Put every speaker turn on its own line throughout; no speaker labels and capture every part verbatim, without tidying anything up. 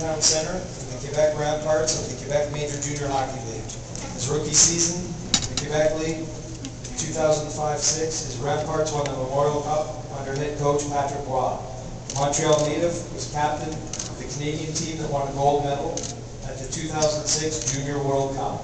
Town Centre in the Quebec Ramparts of the Quebec Major Junior Hockey League. His rookie season in the Quebec League, two thousand five six, his Ramparts won the Memorial Cup under head coach Patrick Roy. The Montreal native was captain of the Canadian team that won a gold medal at the two thousand six Junior World Cup.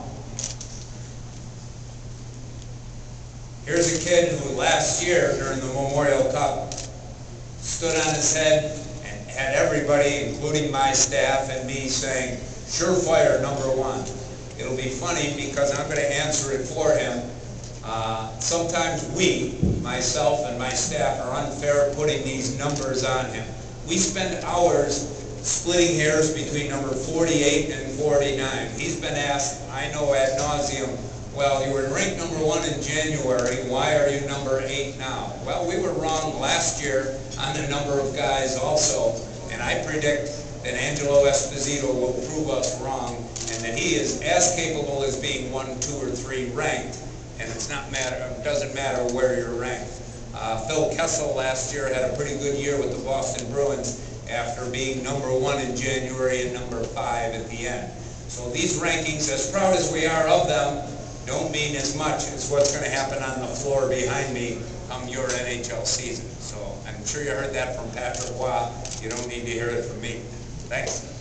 Here's a kid who last year during the Memorial Cup stood on his head and had everybody, including my staff and me, saying, surefire number one. It'll be funny because I'm going to answer it for him. Uh, sometimes we, myself and my staff, are unfair putting these numbers on him. We spend hours splitting hairs between number forty-eight and forty-nine. He's been asked, I know ad nauseum, well, you were ranked number one in January, why are you number eight now? Well, we were wrong last year on the number of guys also, and I predict that Angelo Esposito will prove us wrong, and that he is as capable as being one, two, or three ranked, and it's not matter, it doesn't matter where you're ranked. Uh, Phil Kessel last year had a pretty good year with the Boston Bruins after being number one in January and number five at the end. So these rankings, as proud as we are of them, don't mean as much as what's going to happen on the floor behind me come your N H L season. So I'm sure you heard that from Patrick Roy. You don't need to hear it from me. Thanks.